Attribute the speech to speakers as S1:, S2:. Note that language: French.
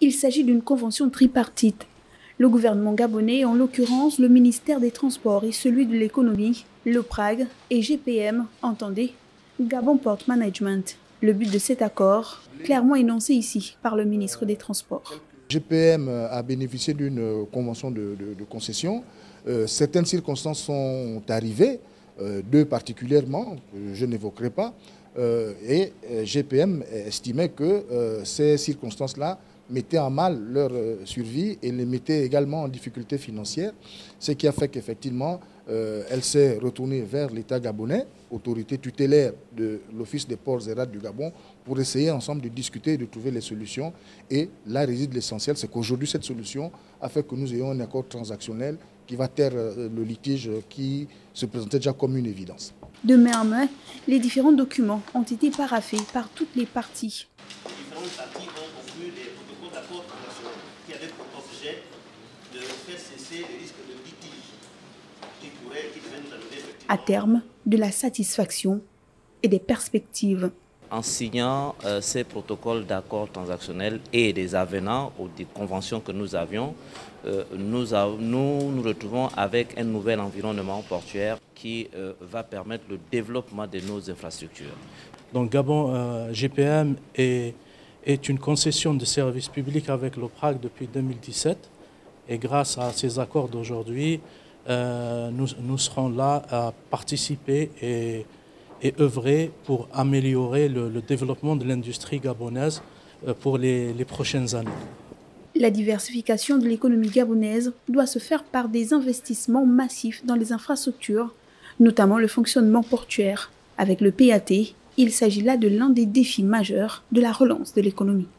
S1: Il s'agit d'une convention tripartite. Le gouvernement gabonais, en l'occurrence le ministère des Transports et celui de l'économie, l'OPRAG et GPM, entendez, Gabon Port Management. Le but de cet accord, clairement énoncé ici par le ministre des Transports.
S2: GPM a bénéficié d'une convention de concession. Certaines circonstances sont arrivées, deux particulièrement, que je n'évoquerai pas, et GPM estimait que ces circonstances-là mettaient en mal leur survie et les mettaient également en difficulté financière, ce qui a fait qu'effectivement, elle s'est retournée vers l'État gabonais, autorité tutélaire de l'Office des ports et rails du Gabon, pour essayer ensemble de discuter et de trouver les solutions. Et là réside l'essentiel, c'est qu'aujourd'hui cette solution a fait que nous ayons un accord transactionnel qui va taire le litige qui se présentait déjà comme une évidence.
S1: De main en main, les différents documents ont été paraphés par toutes les parties.
S3: Différentes parties ont conclu des protocoles d'accord transactionnels qui avaient pour objet de faire cesser les risques de litige qui devaient nous amener effectivement.
S1: À terme, de la satisfaction et des perspectives.
S4: En signant ces protocoles d'accords transactionnels et des avenants aux des conventions que nous avions, nous retrouvons avec un nouvel environnement portuaire qui va permettre le développement de nos infrastructures.
S5: Donc Gabon GPM est une concession de service public avec l'OPRAG depuis 2017 et grâce à ces accords d'aujourd'hui, nous serons là à participer et œuvrer pour améliorer le développement de l'industrie gabonaise pour les prochaines années.
S1: La diversification de l'économie gabonaise doit se faire par des investissements massifs dans les infrastructures, notamment le fonctionnement portuaire. Avec le PAT, il s'agit là de l'un des défis majeurs de la relance de l'économie.